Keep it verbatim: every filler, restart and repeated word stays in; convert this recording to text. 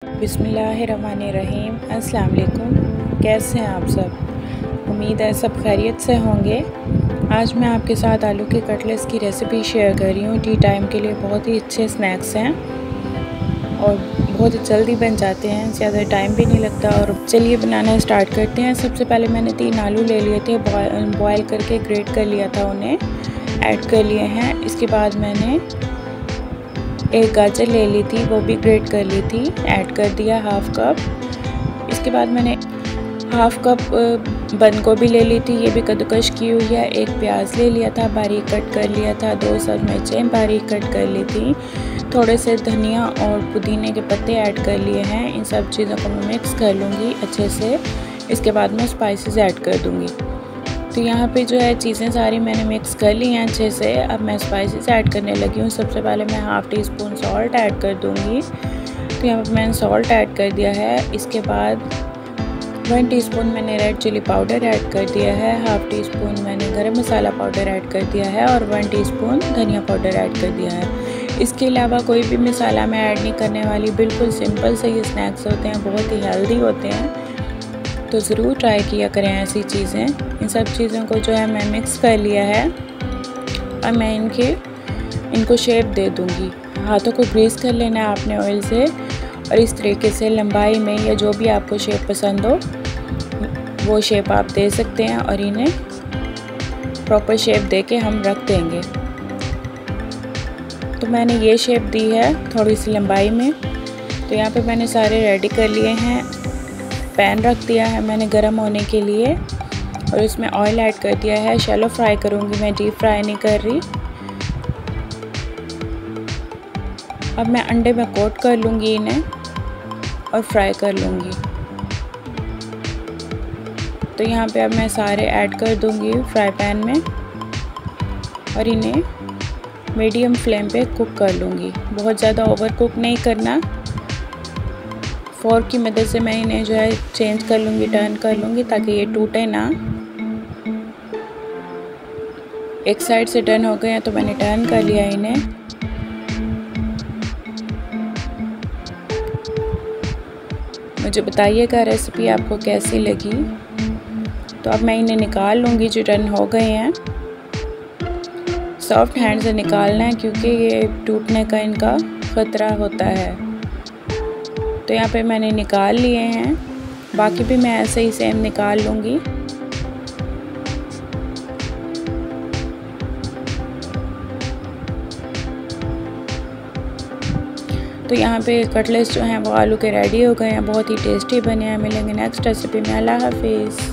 बिस्मिल्लाहिर्रहमानिर्रहीम। अस्सलाम वालेकुम। कैसे हैं आप सब? उम्मीद है सब खैरियत से होंगे। आज मैं आपके साथ आलू के कटलेट्स की रेसिपी शेयर कर रही हूँ। टी टाइम के लिए बहुत ही अच्छे स्नैक्स हैं और बहुत जल्दी बन जाते हैं, ज़्यादा टाइम भी नहीं लगता। और चलिए बनाना स्टार्ट करते हैं। सबसे पहले मैंने तीन आलू ले लिए थे, बॉयल करके ग्रेट कर लिया था, उन्हें ऐड कर लिए हैं। इसके बाद मैंने एक गाजर ले ली थी, वो भी ग्रेट कर ली थी, ऐड कर दिया हाफ कप। इसके बाद मैंने हाफ कप बंद गोभी ले ली थी, ये भी कद्दूकश की हुई है। एक प्याज ले लिया था, बारीक कट कर लिया था। दो सब मिर्चें बारीक कट कर ली थी। थोड़े से धनिया और पुदीने के पत्ते ऐड कर लिए हैं। इन सब चीज़ों को मैं मिक्स कर लूँगी अच्छे से। इसके बाद मैं स्पाइसेस ऐड कर दूँगी। तो यहाँ पे जो है चीज़ें सारी मैंने मिक्स कर ली हैं अच्छे से। अब मैं स्पाइसेस ऐड करने लगी हूँ। सबसे पहले मैं half teaspoon salt add कर दूँगी। तो यहाँ पे मैंने सॉल्ट ऐड कर दिया है। इसके बाद वन टीस्पून मैंने रेड चिली पाउडर ऐड कर दिया है। हाफ़ टी स्पून मैंने गरम मसाला पाउडर ऐड कर दिया है और वन टीस्पून धनिया पाउडर ऐड कर दिया है। इसके अलावा कोई भी मसाला मैं ऐड नहीं करने वाली। बिल्कुल सिंपल से ये स्नैक्स होते हैं, बहुत ही हेल्दी होते हैं, तो ज़रूर ट्राई किया करें ऐसी चीज़ें। इन सब चीज़ों को जो है मैं मिक्स कर लिया है। अब मैं इनके इनको शेप दे दूँगी। हाथों को ग्रीस कर लेना है आपने ऑयल से और इस तरीके से लंबाई में या जो भी आपको शेप पसंद हो वो शेप आप दे सकते हैं और इन्हें प्रॉपर शेप दे के हम रख देंगे। तो मैंने ये शेप दी है थोड़ी सी लंबाई में। तो यहाँ पे मैंने सारे रेडी कर लिए हैं। पैन रख दिया है मैंने गरम होने के लिए और इसमें ऑयल ऐड कर दिया है। शैलो फ्राई करूँगी मैं, डीप फ्राई नहीं कर रही। अब मैं अंडे में कोट कर लूँगी इन्हें और फ्राई कर लूँगी। तो यहाँ पे अब मैं सारे ऐड कर दूँगी फ्राई पैन में और इन्हें मीडियम फ्लेम पे कुक कर लूँगी। बहुत ज़्यादा ओवर कुक नहीं करना। फोर्क की मदद से मैं इन्हें जो है चेंज कर लूँगी, टर्न कर लूँगी ताकि ये टूटे ना। एक साइड से टर्न हो गए हैं तो मैंने टर्न कर लिया इन्हें। मुझे बताइएगा रेसिपी आपको कैसी लगी। तो अब मैं इन्हें निकाल लूँगी जो टर्न हो गए हैं। सॉफ्ट हैंड से निकालना है क्योंकि ये टूटने का इनका ख़तरा होता है। तो यहाँ पे मैंने निकाल लिए हैं। बाकी भी मैं ऐसे ही सेम निकाल लूँगी। तो यहाँ पे कटलेट्स जो हैं वो आलू के रेडी हो गए हैं, बहुत ही टेस्टी बने हैं। मिलेंगे नेक्स्ट रेसिपी में। अल्लाह हाफिज़।